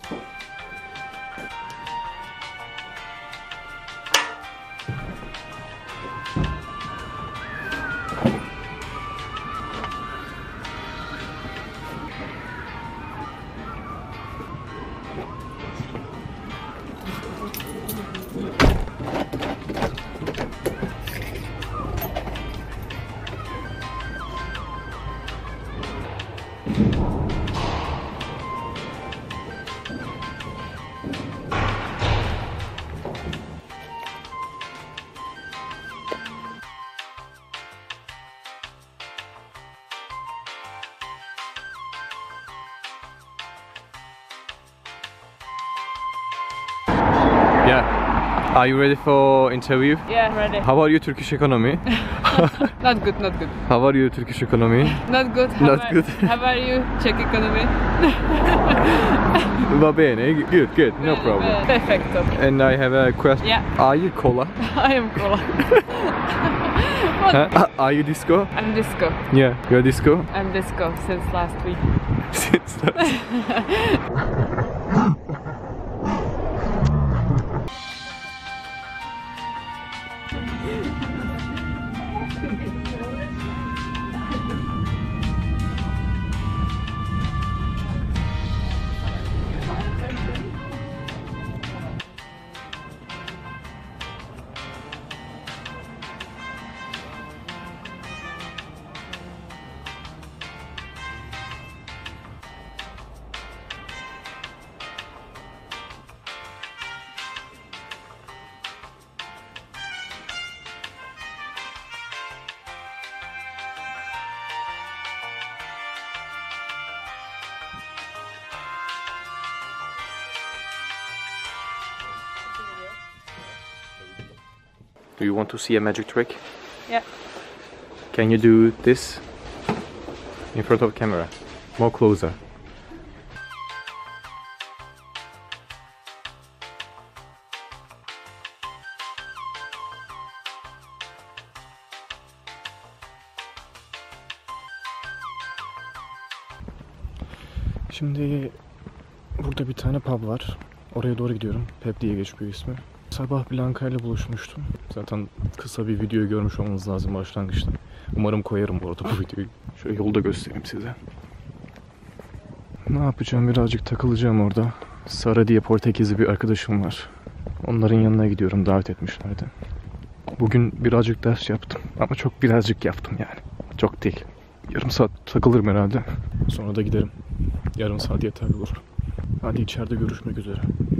Yeah. Are you ready for interview? Yeah, ready. How are you Turkish economy? Not good, not good. How are you Turkish economy? Not good. Not good. How are you? Czech economy? Va bene, good, good, no problem. Perfecto. And I have a question. Yeah. Are you cola? I am cola. Huh? Are you disco? I'm disco. Yeah, you're disco? I'm disco since last week. Since last. Do you want to see a magic trick? Yeah. Can you do this in front of camera? More closer. Şimdi burada bir tane pub var. Oraya doğru gidiyorum. Pep diye geçiyor ismi. Sabah Blanca ile buluşmuştum. Zaten kısa bir video görmüş olmanız lazım başlangıçta. Umarım koyarım bu arada bu videoyu. Şöyle yolda göstereyim size. Ne yapacağım? Birazcık takılacağım orada. Sara diye Portekizli bir arkadaşım var. Onların yanına gidiyorum. Davet etmişlerdi. Bugün birazcık ders yaptım. Ama çok birazcık yaptım yani. Çok değil. Yarım saat takılırım herhalde. Sonra da giderim. Yarım saat yeterli olur. Hadi içeride görüşmek üzere.